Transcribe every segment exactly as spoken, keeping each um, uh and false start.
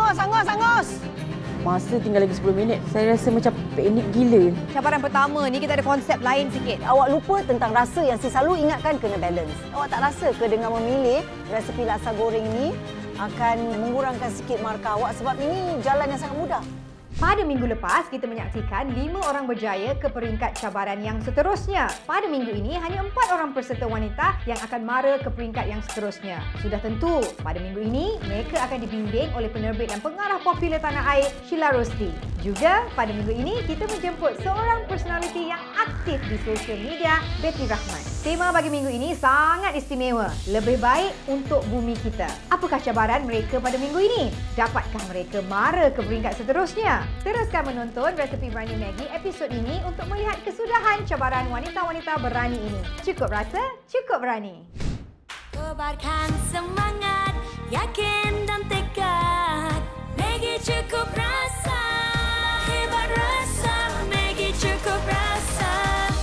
Angus, Angus, Angus. Masa tinggal lagi sepuluh minit. Saya rasa macam panik gila. Cabaran pertama ni kita ada konsep lain sikit. Awak lupa tentang rasa yang saya selalu ingatkan kena balance. Awak tak rasa ke dengan memilih resepi laksa goreng ni akan mengurangkan sikit markah awak sebab ini jalan yang sangat mudah. Pada minggu lepas, kita menyaksikan lima orang berjaya ke peringkat cabaran yang seterusnya. Pada minggu ini, hanya empat orang peserta wanita yang akan mara ke peringkat yang seterusnya. Sudah tentu, pada minggu ini, mereka akan dibimbing oleh penerbit dan pengarah popular tanah air, Sheila Rusty. Juga, pada minggu ini, kita menjemput seorang personaliti yang aktif di sosial media, Betty Rahman. Tema bagi minggu ini sangat istimewa. Lebih baik untuk bumi kita. Apakah cabaran mereka pada minggu ini? Dapatkah mereka mara ke peringkat seterusnya? Teruskan menonton Resepi Berani Maggie episod ini untuk melihat kesudahan cabaran wanita-wanita berani ini. Cukup rasa, cukup berani. Kobarkan semangat, yakin dan tekad. Maggie cukup rasa, hebat rasa. Maggie cukup rasa.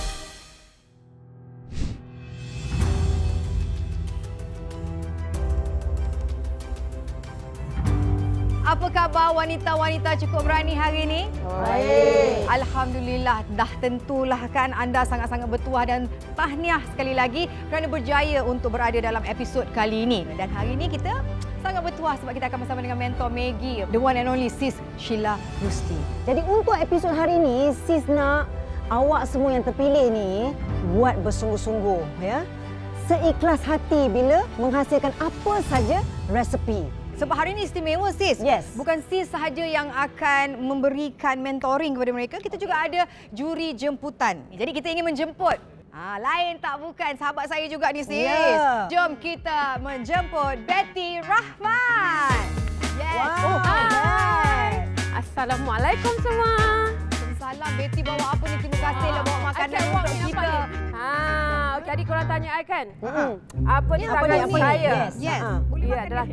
Apa khabar wanita-wanita cukup berani hari ini? Baik. Alhamdulillah, dah tentulah kan anda sangat-sangat bertuah dan tahniah sekali lagi kerana berjaya untuk berada dalam episod kali ini. Dan hari ini kita sangat bertuah sebab kita akan bersama dengan mentor Maggie, the one and only Sis Sheila Rusty. Jadi untuk episod hari ini, Sis nak awak semua yang terpilih ni buat bersungguh-sungguh, ya. Seikhlas hati bila menghasilkan apa saja resepi. Sebab hari ini istimewa, Sis. Yes. Bukan Sis sahaja yang akan memberikan mentoring kepada mereka, kita juga ada juri jemputan. Jadi kita ingin menjemput. Ah, lain tak bukan sahabat saya juga ni, Sis. Yeah. Jom kita menjemput Betty Rahman. Yes. Wow. Oh, Hai. Assalamualaikum semua. Salam, Betty bawa apa ni? Terima kasihlah bawa makanan Acap, untuk ni kita. apa ni? Ha, okey, adik korang tanya I kan? Hmm. Apa ni Apa tangan ni, apa ni? saya? Yes. Yes. Ha. Dia adalah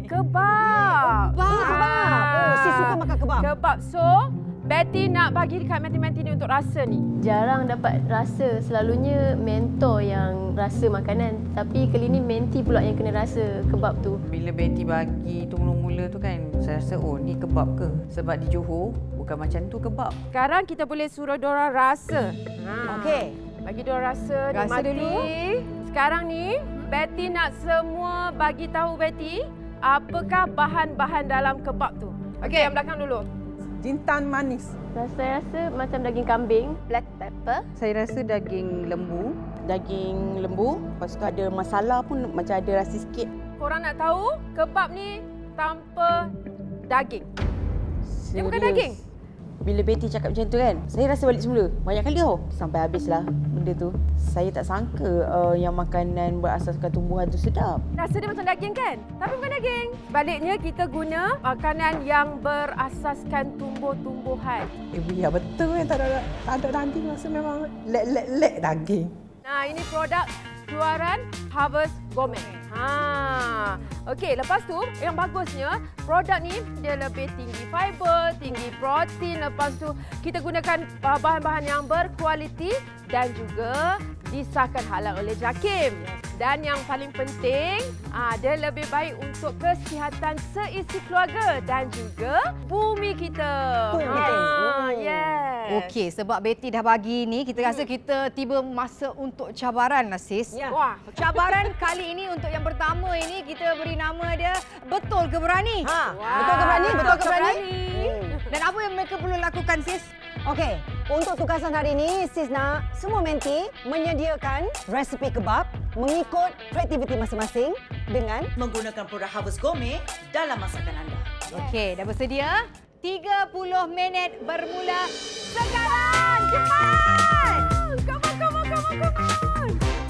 kebab. Kebab. Kebab. Oh, Sis suka makan kebab. Kebab. So, Betty nak bagi dekat Menti-Menti ni untuk rasa ni. Jarang dapat rasa, selalunya mentor yang rasa makanan. Tapi kali ni Menti pula yang kena rasa kebab tu. Bila Betty bagi tu mula-mula tu kan, saya rasa oh ni kebab ke? Sebab di Johor bukan macam tu kebab. Sekarang kita boleh suruh diorang rasa. Ha. Okey. Bagi diorang rasa, Rasa nikmati. dulu. Sekarang ni, Betty nak semua bagi tahu Betty apakah bahan-bahan dalam kebab tu. Okey, yang belakang dulu. Jintan manis. Rasa-rasa macam daging kambing, black pepper. Saya rasa daging lembu, daging lembu, lepas tu ada masala pun macam ada rasa sikit. Korang nak tahu, kebab ni tanpa daging. Dia bukan Serius. daging. Bila Betty cakap macam tu kan, saya rasa balik semula. Banyak kali tau. Sampai habislah benda tu. Saya tak sangka uh, yang makanan berasaskan tumbuhan tu sedap. Rasa dia macam daging kan? Tapi bukan daging. Sebaliknya kita guna makanan yang berasaskan tumbuh-tumbuhan. Eh, ya betul kan, tak ada tak ada daging, rasa memang lek-lek-lek daging. Nah, ini produk keluaran Harvest Gourmet. Ha. Okey, lepas tu yang bagusnya produk ni dia lebih tinggi fiber, tinggi protein. Lepas tu kita gunakan bahan-bahan yang berkualiti dan juga disahkan halal oleh JAKIM. Dan yang paling penting, ah, dia lebih baik untuk kesihatan seisi keluarga dan juga bumi kita. Ah, yes. Okey, sebab Betty dah bagi ni, kita rasa kita tiba masa untuk cabaran lah, Sis. Ya. Wah, Cabaran kali ini untuk yang pertama ini kita beri nama dia Betul ke Berani? Ha. Wah. Betul ke berani? Betul ke berani? berani. Dan apa yang mereka perlu lakukan, Sis? Okey, untuk tugasan hari ini, Sis nak semua menti menyediakan resepi kebab mengikut kreativiti masing-masing dengan menggunakan produk Harvest Gourmet dalam masakan anda. Okey, dah bersedia? tiga puluh minit bermula sekarang. Cepat! Come on, come on, come on, come on.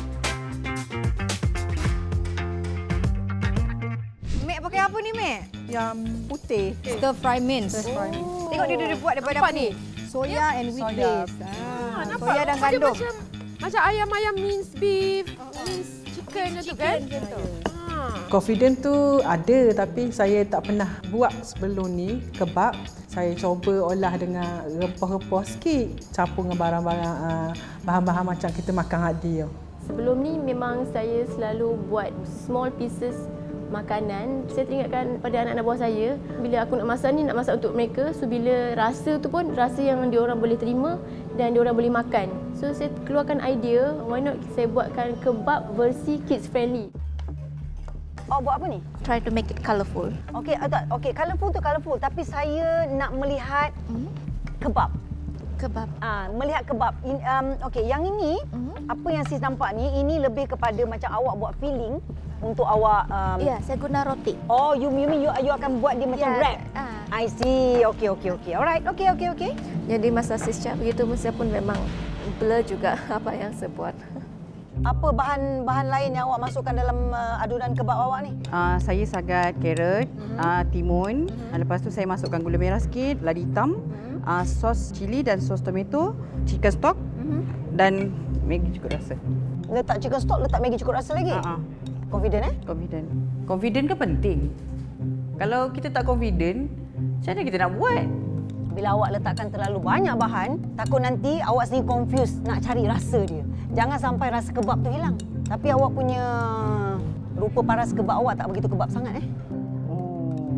Mek pakai apa ni, Mek? Yang putih. Stir fry mince. Oh. Tengok dia dia buat daripada Nampak apa ni? ni? Soya and wheat Soya. base. Ah, Ah, nampak soya dan dia gandum. Macam, macam ayam-ayam minced beef, minced chicken tu kan? Ha. Confident tu ada, tapi saya tak pernah buat sebelum ni kebab. Saya cuba olah dengan rempah-rempah sikit, campur dengan barang-barang uh, bahan-bahan macam kita makan hadi tu. Sebelum ni memang saya selalu buat small pieces makanan, saya teringatkan pada anak-anak buah saya, bila aku nak masak ni, nak masak untuk mereka. So bila rasa tu pun rasa yang diorang boleh terima dan diorang boleh makan. So saya keluarkan idea, why not saya buatkan kebab versi kids friendly. Oh, buat apa ni? Try to make it colourful. Okey, uh, tak. Okey, colourful tu colourful, tapi saya nak melihat Hmm? kebab. Kebab. Ah, melihat kebab. In, um, okey, yang ini Hmm? apa yang sis nampak ni, ini lebih kepada macam awak buat filling untuk awak um, Ya, saya guna roti. Oh, you you mean you, you akan buat dia macam Ya, wrap. ah. I see. Okey, okey, okey. Alright. Okey, okey, okey. Jadi masa saya cakap begitu pun saya pun memang blur juga apa yang saya buat. Apa bahan-bahan lain yang awak masukkan dalam uh, adunan kebab awak ni? Uh, saya sagat carrot, mm-hmm. uh, timun. Mm-hmm. Lepas tu saya masukkan gula merah sikit, ladi hitam, mm-hmm. uh, sos cili dan sos tomato, chicken stock mm-hmm. dan Maggi cukup rasa. Letak chicken stock, letak Maggi cukup rasa lagi? Uh-huh. Confident eh? Confident. Confident kan penting. Kalau kita tak confident, macam mana kita nak buat? Bila awak letakkan terlalu banyak bahan, takut nanti awak sendiri confused nak cari rasa dia. Jangan sampai rasa kebab tu hilang. Tapi awak punya rupa paras kebab awak tak begitu kebab sangat eh. Oh.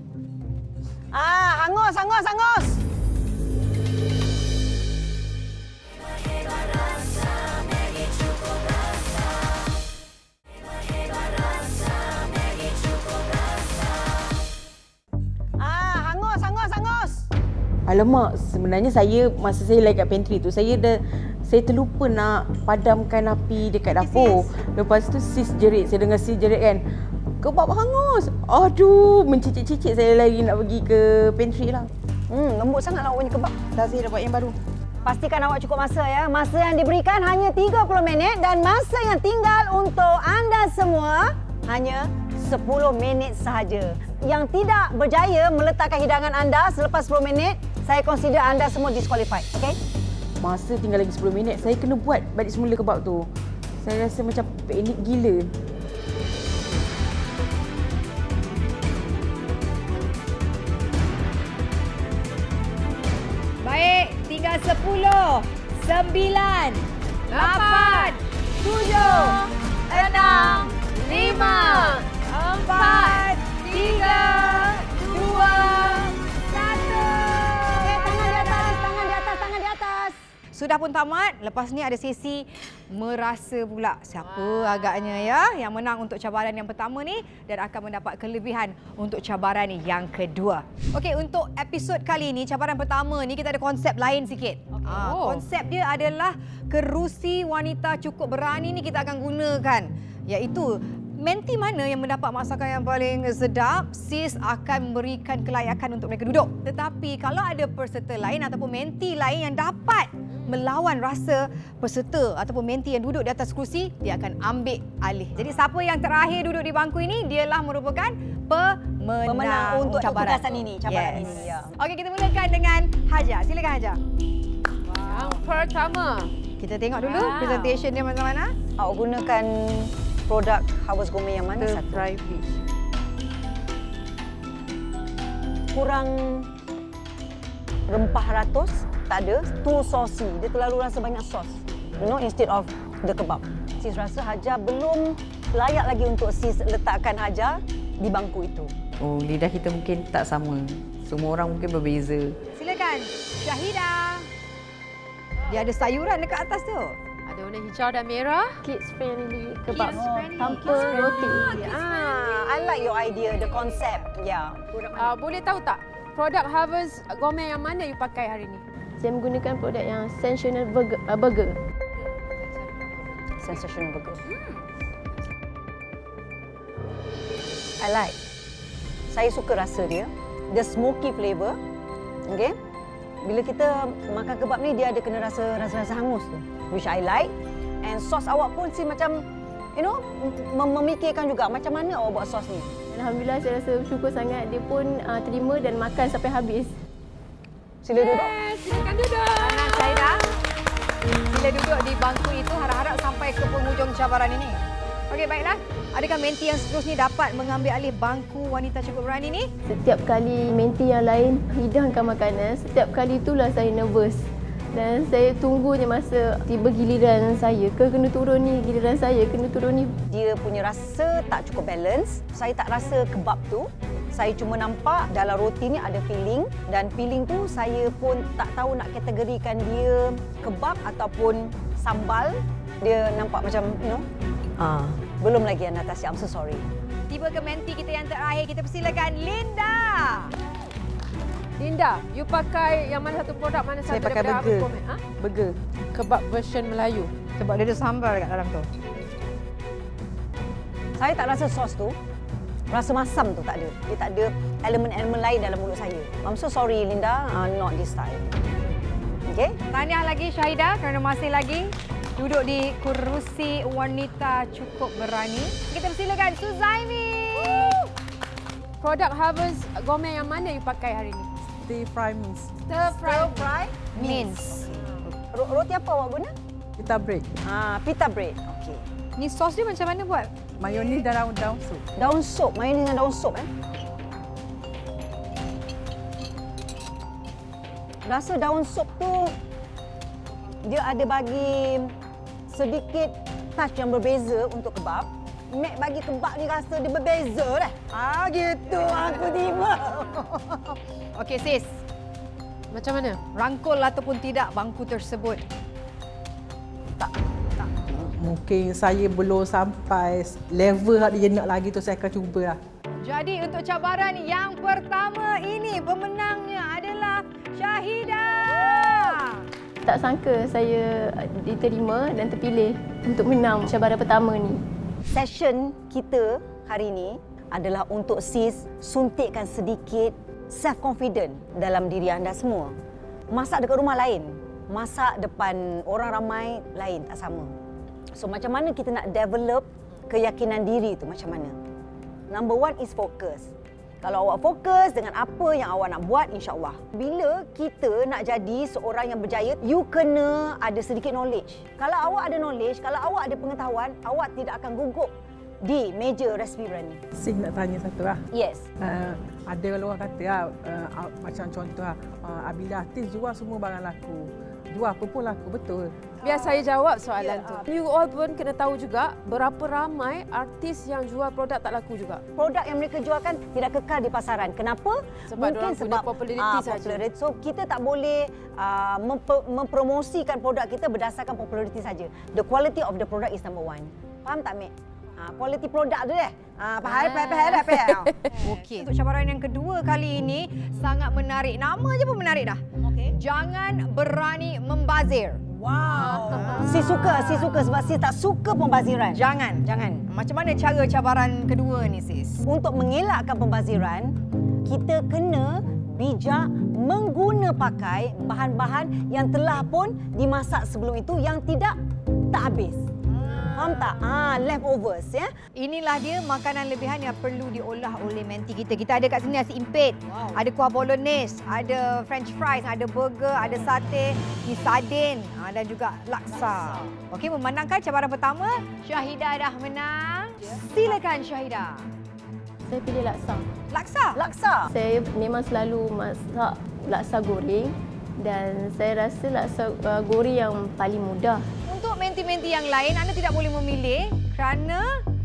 Ah, hangus, hangus, hangus. Ah, hangus, hangus, hangus. Alamak, sebenarnya saya masa saya lagi kat pantry tu, saya dah saya terlupa nak padamkan api dekat dapur. Lepas tu sis jerit, saya dengar sis jerit kan. Kebab hangus. Aduh, mencicit-cicit saya lagi nak pergi ke pantry lah. Hmm, lembut sangatlah awak punya kebab. Dah saya dah buat yang baru. Pastikan awak cukup masa ya. Masa yang diberikan hanya tiga puluh minit dan masa yang tinggal untuk anda semua hanya sepuluh minit sahaja. Yang tidak berjaya meletakkan hidangan anda selepas sepuluh minit, saya consider anda semua disqualified. Okey? Masa tinggal lagi sepuluh minit, saya kena buat balik semula kebab tu. Saya rasa macam panik gila. Baik, tinggal sepuluh, sembilan, lapan, tujuh, enam, lima, empat, tiga, dua, satu. Okey, tangan di atas, tangan di atas, tangan di atas. Sudah pun tamat. Lepas ni ada sesi merasa pula siapa agaknya ya yang menang untuk cabaran yang pertama ni dan akan mendapat kelebihan untuk cabaran yang kedua. Okey, untuk episod kali ini, cabaran pertama ni kita ada konsep lain sikit. Okay. Ha, Oh. konsep dia adalah kerusi wanita cukup berani ni kita akan gunakan, iaitu menti mana yang mendapat masakan yang paling sedap, sis akan memberikan kelayakan untuk mereka duduk. Tetapi kalau ada peserta lain ataupun menti lain yang dapat melawan rasa peserta ataupun menti yang duduk di atas kerusi, dia akan ambil alih. Jadi siapa yang terakhir duduk di bangku ini, dialah merupakan pemenang, Pemenang untuk cabaran tugasan ini, cabaran yes. ini. Ya. Okey, kita mulakan dengan Haja. Silakan Haja. Yang pertama. Kita tengok dulu Wow. presentation dia macam mana. Awak gunakan produk Harvest Gourmet yang mana? Stir Satu. fry fish. Kurang rempah ratus, tak ada. Too saucy. Dia terlalu rasa banyak sos. You know, instead of the kebab. Sis rasa Haja belum layak lagi untuk sis letakkan Haja di bangku itu. Oh, lidah kita mungkin tak sama. Semua orang mungkin berbeza. Silakan Syahida. Dia ada sayuran dekat atas tu. Ada warna hijau dan merah. Kids friendly kebab Kids friendly. tanpa roti. Ah, I like your idea, the concept. Yeah. Uh, boleh tahu tak produk Harvest Gourmet yang mana you pakai hari ni? Saya menggunakan produk yang Sensational Burger. Uh, burger. Sensational burger. I like. Saya suka rasa dia. The smoky flavour. Okay. Bila kita makan kebab ni, dia ada kena rasa rasa-rasa hangus tu. Which I like. And sos awak pun si macam, you know, mem- memikirkan juga macam mana awak buat sos ni. Alhamdulillah, saya rasa bersyukur sangat. Dia pun uh, terima dan makan sampai habis. Sila duduk. Yes, silakan duduk. Anak Syahida. Sila duduk di bangku itu, harap-harap sampai ke penghujung cabaran ini. Okey, baiklah. Adakah menti yang seterusnya dapat mengambil alih bangku wanita cukup berani ni? Setiap kali menti yang lain hidangkan makanan, setiap kali itulah saya nervous. Dan saya tunggu je masa tiba giliran saya ke kena turun ni, giliran saya kena turun ni. Dia punya rasa tak cukup balance. Saya tak rasa kebab tu. Saya cuma nampak dalam roti ni ada filling dan filling tu saya pun tak tahu nak kategorikan dia kebab ataupun sambal. Dia nampak macam, you know, ah, belum lagi Anastasia, I'm so sorry. Tiba ke menti kita yang terakhir, kita persilakan Linda. Linda, you pakai yang mana satu produk, mana Saya satu pakai daripada burger. Harvest Gourmet? Ha? Burger. Kebab version Melayu. Sebab dia ada sambal kat dalam tu. Saya tak rasa sos tu. Rasa masam tu tak ada. Dia tak ada elemen-elemen lain dalam mulut saya. I'm so sorry Linda, uh, not this time. Okay? Tahniah lagi Syahida kerana masih lagi duduk di kerusi wanita cukup berani. Kita persilakan Suzaimi. Produk Harvest Gourmet yang mana you pakai hari ni? Stir fry mince. Stir fry, fry Mince. Ro- Roti apa awak guna? Pita bread. Ah, pita bread. Okey. Ni sos dia macam mana buat? Mayonis dan daun, daun sup. Daun sup, mayonis dengan daun sup eh. Rasa daun sup tu dia ada bagi sedikit touch yang berbeza untuk kebab. Mek bagi kebab ni rasa dia berbeza dah. Ah gitu aku tiba. Okey sis, macam mana? rangkul ataupun tidak bangku tersebut? Tak. Tak. Mungkin saya belum sampai level dia nak lagi tu, saya akan cubalah. Jadi untuk cabaran yang pertama ini pemenangnya adalah Syahida. Tak sangka saya diterima dan terpilih untuk menang cabaran pertama ni. Session kita hari ini adalah untuk sis suntikkan sedikit self-confident dalam diri anda semua. Masak dekat rumah lain, masak depan orang ramai lain tak sama. So macam mana kita nak develop keyakinan diri tu macam mana? Number one is focus. Kalau awak fokus dengan apa yang awak nak buat, insya-Allah. Bila kita nak jadi seorang yang berjaya, you kena ada sedikit knowledge. Kalau awak ada knowledge, kalau awak ada pengetahuan, awak tidak akan gugup di meja resipi berani. Sing nak tanya satu lah. Yes. Uh, ada kalau orang kata lah, uh, macam contoh lah, uh, Abila artis jual semua barang laku. Jual apa pun laku, betul. Biar saya jawab soalan Ya. tu. You all pun kena tahu juga berapa ramai artis yang jual produk tak laku juga. Produk yang mereka jualkan tidak kekal di pasaran. Kenapa? Sebab Mungkin diorang punya sebab populariti ah, saja. populariti. So kita tak boleh uh, memp- mempromosikan produk kita berdasarkan populariti saja. The quality of the product is number one. Faham tak, Mek? Ah, quality produk tu deh. Ah, faham, faham, faham, faham. Okey. Untuk cabaran yang kedua kali ini sangat menarik. Nama je pun menarik dah. Okey. Jangan berani membazir. Wow. Si suka, si suka sebab si tak suka pembaziran. Jangan, jangan. Macam mana cara cabaran kedua ni sis? Untuk mengelakkan pembaziran, kita kena bijak mengguna pakai bahan-bahan yang telah pun dimasak sebelum itu yang tidak tak habis. Faham tak? Ah, leftovers ya. Inilah dia makanan lebihan yang perlu diolah oleh menti kita. Kita ada kat sini nasi impit, wow. Ada kuah bolognese, ada french fries, ada burger, ada sate, mi sardin dan juga laksa. Okey, memandangkan cabaran pertama, Syahida dah menang. Silakan Syahida. Saya pilih laksa. Laksa? Laksa. Saya memang selalu masak laksa goreng dan saya rasa laksa uh, goreng yang paling mudah. Untuk menti-menti yang lain, anda tidak boleh memilih kerana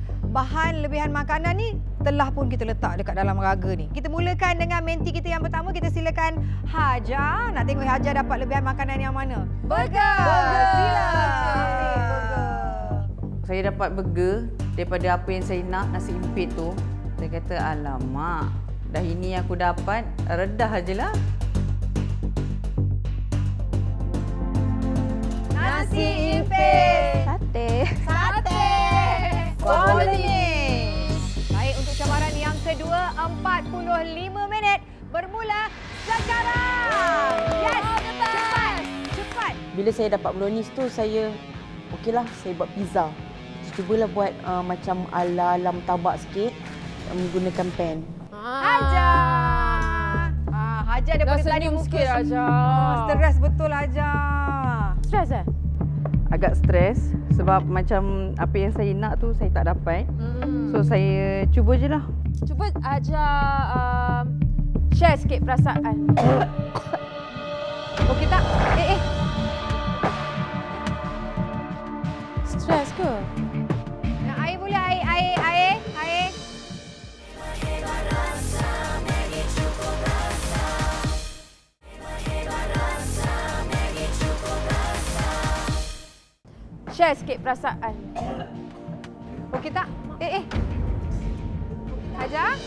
bahan lebihan makanan ni telah pun kita letak dekat dalam raga ni. Kita mulakan dengan menti kita yang pertama. Kita silakan Haja. Nak tengok Haja dapat lebihan makanan yang mana? Burger! Burger! Sila! Burger. Saya dapat burger daripada apa yang saya nak, nasi impit tu. Saya kata, alamak, dah ini aku dapat, redah ajalah. Nasi impit. Sate. Sate. Bolognese. Baik, untuk cabaran yang kedua, empat puluh lima minit bermula sekarang. Yes, cepat. Cepat. Bila saya dapat bolognese tu, saya okeylah, saya buat pizza. Cubalah buat uh, macam ala-ala tabak sikit, menggunakan pan. Haja. Ah, Haja daripada Dah tadi senyum muka sikit, Haja. Oh, stres betul Haja. Stres eh? Agak stres sebab macam apa yang saya nak tu saya tak dapat. Hmm. So saya cuba je lah. Cuba ajar um, share sikit perasaan. Okey tak? Eh, eh. share sikit perasaan. Okey tak? Eh, eh. Hajar?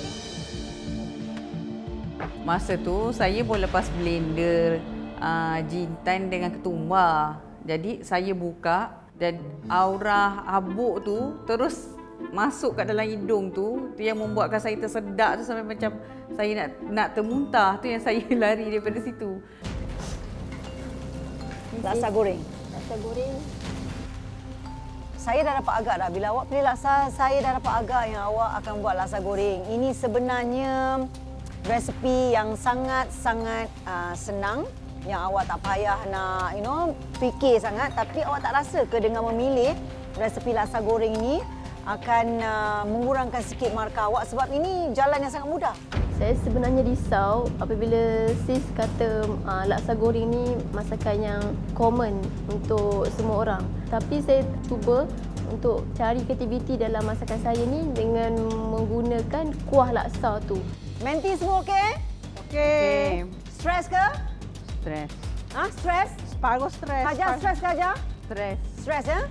Masa tu saya pun lepas blender uh, jintan dengan ketumbar. Jadi saya buka dan aura habuk tu terus masuk kat dalam hidung tu, tu yang membuatkan saya tersedak tu sampai macam saya nak nak termuntah. Tu yang saya lari daripada situ. Laksa goreng. Laksa goreng. Saya dah dapat agak dah. Bila awak pilih laksa, saya dah dapat agak yang awak akan buat laksa goreng. Ini sebenarnya resepi yang sangat-sangat uh, senang, yang awak tak payah nak, you know, fikir sangat. Tapi awak tak rasa ke dengan memilih resepi laksa goreng ini akan uh, mengurangkan sikit markah awak, sebab ini jalan yang sangat mudah. Saya sebenarnya risau apabila sis kata uh, laksa goreng ni masakan yang common untuk semua orang. Tapi saya cuba untuk cari kreativiti dalam masakan saya ni dengan menggunakan kuah laksa tu. Menti semua okey? Okey. Stres ke? Stres. Ha, stres? Separuh stres. Hajar stres ke Hajar? Stres. Stres ya?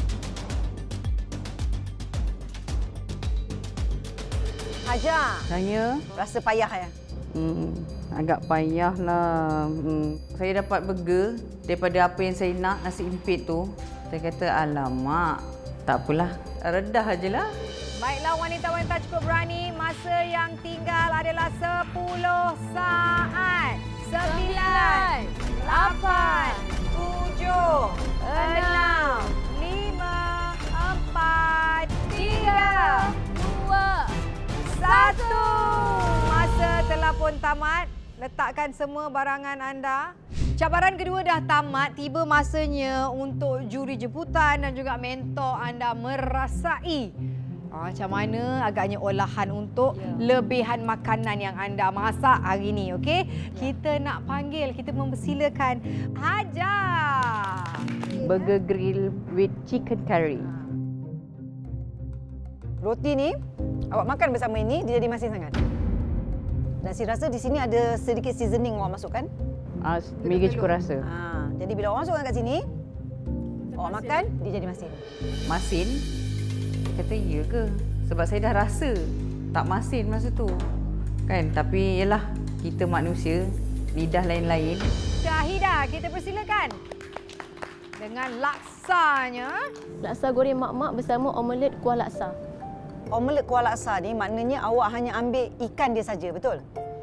Hajar. Saya Rasa payah ya? Hmm, agak payah lah. Hmm, saya dapat burger daripada apa yang saya nak, nasi impit tu. Saya kata, alamak, tak apalah, redah ajalah. Baiklah wanita-wanita cukup berani. Masa yang tinggal adalah sepuluh saat. Sembilan, lapan, tujuh, enam, lima, empat, tiga, dua, satu. Masa telah pun tamat. Letakkan semua barangan anda. Cabaran kedua dah tamat. Tiba masanya untuk juri jemputan dan juga mentor anda merasai ah, macam mana agaknya olahan untuk yeah. lebihan makanan yang anda masak hari ini. Okey? Kita nak panggil, kita mempersilakan Hajar. Burger grill with chicken curry. Roti ni, awak makan bersama ini, dia jadi masin sangat. Dan saya rasa di sini ada sedikit seasoning awak masukkan. Ah, Mega cukup rasa. Ha, jadi bila awak masukkan kat sini, awak makan, dia jadi masin. Masin? Kata ya ke? Sebab saya dah rasa tak masin masa tu. Kan? Tapi yalah, kita manusia, lidah lain-lain. Syahidah, kita persilakan. Dengan laksanya. Laksa goreng mak-mak bersama omelet kuah laksa. Omelet kuah laksa ni maknanya awak hanya ambil ikan dia saja, betul?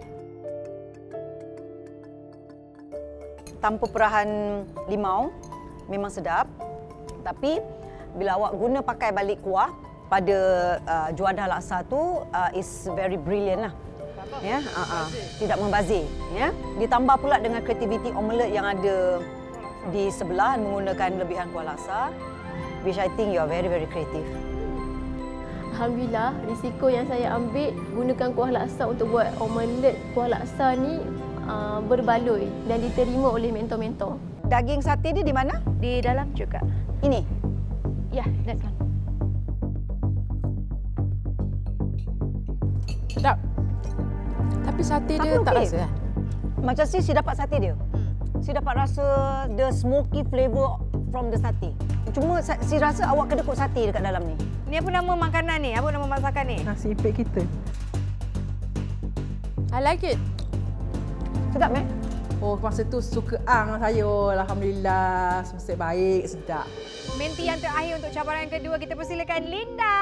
Tanpa perahan limau, memang sedap. Tapi bila awak guna pakai balik kuah pada uh, juadah laksa tu, uh, is very brilliant lah. Ya, uh, uh, tidak membazir. Ya, ditambah pula dengan kreativiti omelet yang ada di sebelah menggunakan lebihan kuah laksa, which I think you are very very creative. Alhamdulillah, risiko yang saya ambil gunakan kuah laksa untuk buat omelet kuah laksa ni uh, berbaloi dan diterima oleh mentor-mentor. Daging sate dia di mana? Di dalam juga. Ini? Ya, that's one. Sedap. Tapi sate dia Tapi tak okey. rasa lah. Macam si, si dapat sate dia. Si dapat rasa the smoky flavour from the sate. Cuma si rasa awak kena kut sate dekat dalam ni. Ni apa nama makanan ni? Apa nama masakan ni? Nasi impit kita. I like it. Sedap, eh? Oh, masa tu suka ang saya. Alhamdulillah, semestinya baik, sedap. Menti yang terakhir untuk cabaran kedua, kita persilakan Linda.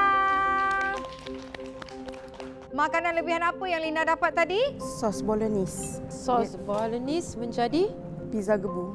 Makanan lebihan apa yang Linda dapat tadi? Sos bolognese. Sos bolognese menjadi Pizza gebu.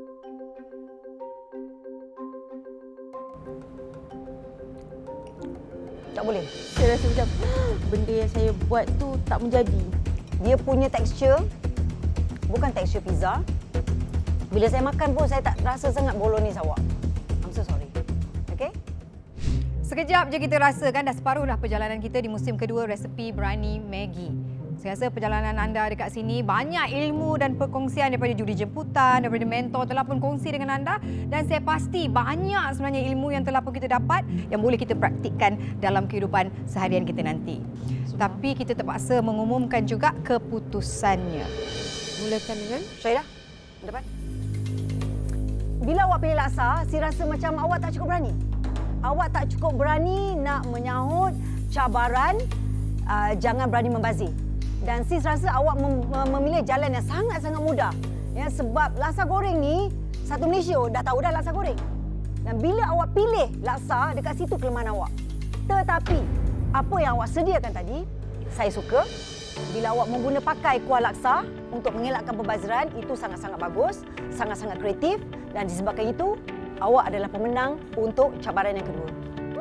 Tak boleh. Saya rasa macam benda yang saya buat tu tak menjadi. Dia punya tekstur bukan tekstur pizza. Bila saya makan pun saya tak rasa sangat bolognese awak. I'm so sorry. Okay? Sekejap je kita rasakan dah separuh dah perjalanan kita di musim kedua resepi Berani Maggi. Saya rasa perjalanan anda dekat sini banyak ilmu dan perkongsian daripada juri jemputan, daripada mentor telah pun kongsi dengan anda, dan saya pasti banyak sebenarnya ilmu yang telah pun kita dapat yang boleh kita praktikkan dalam kehidupan seharian kita nanti. Tapi kita terpaksa mengumumkan juga keputusannya. mulakan dengan Syaidah, depan. bila awak pilih laksa, si rasa macam awak tak cukup berani. Awak tak cukup berani nak menyahut cabaran, uh, jangan berani membazir. Dan sis rasa awak mem memilih jalan yang sangat-sangat mudah. Ya, sebab laksa goreng ni, satu Malaysia dah tahu dah laksa goreng. Dan bila awak pilih laksa, dekat situ kelemahan awak. Tetapi, apa yang awak sediakan tadi, saya suka. Bila awak mengguna pakai kuah laksa untuk mengelakkan pembaziran, itu sangat-sangat bagus, sangat-sangat kreatif. Dan disebabkan itu, awak adalah pemenang untuk cabaran yang kedua.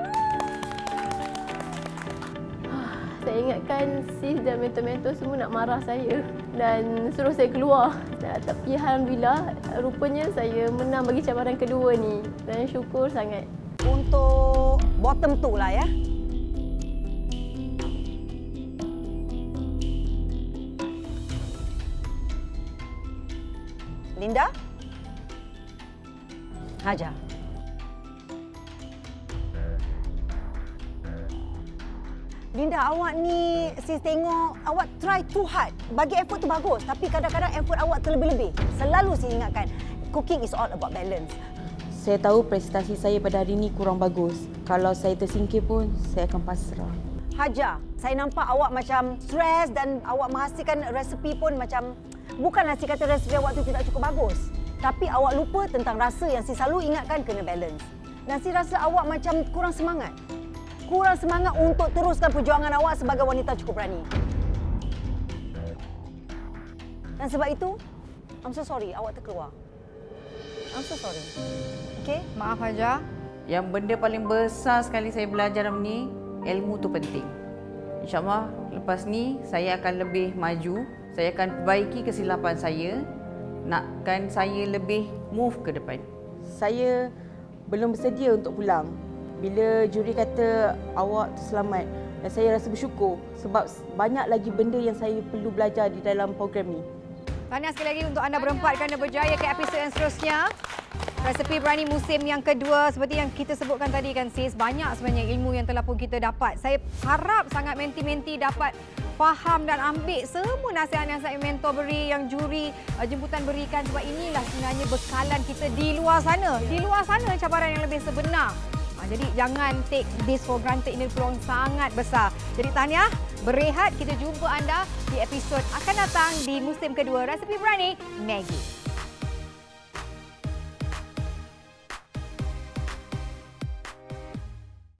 Saya ingatkan sis dan mentor-mentor semua nak marah saya dan suruh saya keluar. Tapi Alhamdulillah, rupanya saya menang bagi cabaran kedua ni. Dan syukur sangat. Untuk bottom two lah ya. Linda? Haja. Linda, awak ni sis tengok awak try too hard. Bagi effort tu bagus, tapi kadang-kadang effort awak terlebih-lebih. Selalu saya ingatkan, cooking is all about balance. Saya tahu prestasi saya pada hari ini kurang bagus. Kalau saya tersingkir pun, saya akan pasrah. Haja, saya nampak awak macam stres dan awak menghasilkan resepi pun macam bukanlah si kata resepi awak tu tidak cukup bagus. Tapi awak lupa tentang rasa yang si selalu ingatkan kena balance. Dan si rasa awak macam kurang semangat. Kurang semangat untuk teruskan perjuangan awak sebagai wanita cukup berani. Dan sebab itu, I'm so sorry awak terkeluar. I'm so sorry. Okey? Maaf Haja. Yang benda paling besar sekali saya belajar dalam ni, ilmu tu penting. InsyaAllah lepas ni saya akan lebih maju. Saya akan perbaiki kesilapan saya. Nakkan saya lebih move ke depan. Saya belum bersedia untuk pulang. Bila juri kata awak terselamat, dan saya rasa bersyukur sebab banyak lagi benda yang saya perlu belajar di dalam program ni. Tahniah sekali lagi untuk anda berempat kerana berjaya ke episod yang seterusnya. Resepi Berani musim yang kedua, seperti yang kita sebutkan tadi kan sis, banyak sebenarnya ilmu yang telah pun kita dapat. Saya harap sangat menti-menti dapat faham dan ambil semua nasihat-nasihat yang mentor beri, yang juri uh, jemputan berikan, sebab inilah sebenarnya bekalan kita di luar sana. Di luar sana cabaran yang lebih sebenar. Ha, jadi jangan take this for granted, ini peluang sangat besar. Jadi tahniah, berehat, kita jumpa anda di episod akan datang di musim kedua Resepi Berani Maggi.